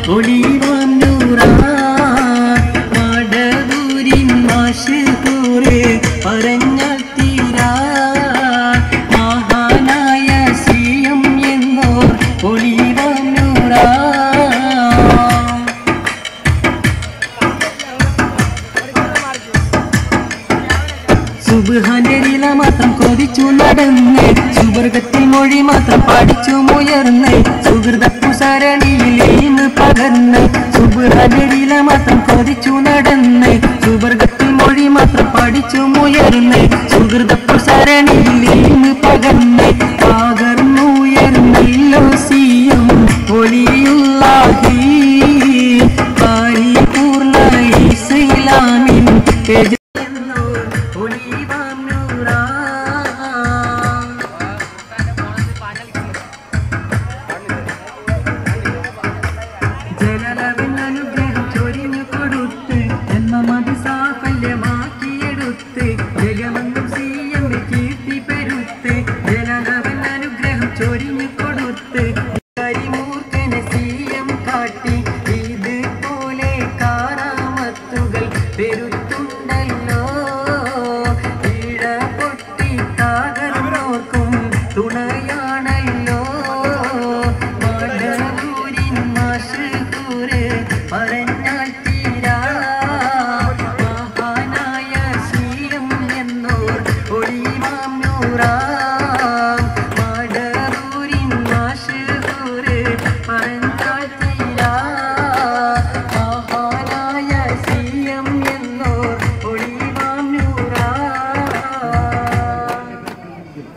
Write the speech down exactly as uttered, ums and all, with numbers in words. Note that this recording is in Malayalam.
ഒളിവാം നൂറാ മടവൂരിൻ മാഷൂറ് പറഞ്ഞാൽ തീരാ മഹാനായ സിയം എന്നോ ഒളിവാം നൂറാ സുബ്ഹാന്റെ ലീല മാത്രം കൊതിച്ചു നടന്ന് സുവർഗത്തിൽ മൊഴി മാത്രം പഠിച്ചു മുയർന്ന് സുഹൃതപ്പു സരണിയിൽ ഇൽമ് പകർന്ന് സുബ്ഹാന്റെ ലീല മാത്രം കൊതിച്ചു നടന്ന് സുവർഗത്തിൽ മൊഴി മാത്രം പഠിച്ചു മുയർന്ന് സുഹൃതപ്പു സരണിയിൽ ഇൽമ് പകർന്ന് പകർന്നുയർന്നല്ലോ സിയം ഒലിയുള്ളാഹി പരിപൂർണ്ണ ഇസ്ലാമിൻ ജലലവിനനുഗ്രഹം ചൊരിഞ്ഞു കൊടുത്ത് ജന്മമതി സാഫല്യമാക്കിയെടുത്ത് ജഗമെന്നും സിയം കീർത്തി പെരുത്ത് ജലലവിനനുഗ്രഹം ചൊരിഞ്ഞു കൊടുത്ത് കരിമൂർഖനെ സിയം കാട്ടി ഇതുപോലെ കാറാമത്തുകൾ പെരുത്തുണ്ടല്ലോ ഇഴ പൊട്ടി തകർന്നോർക്കും തുണയാണല്ലോ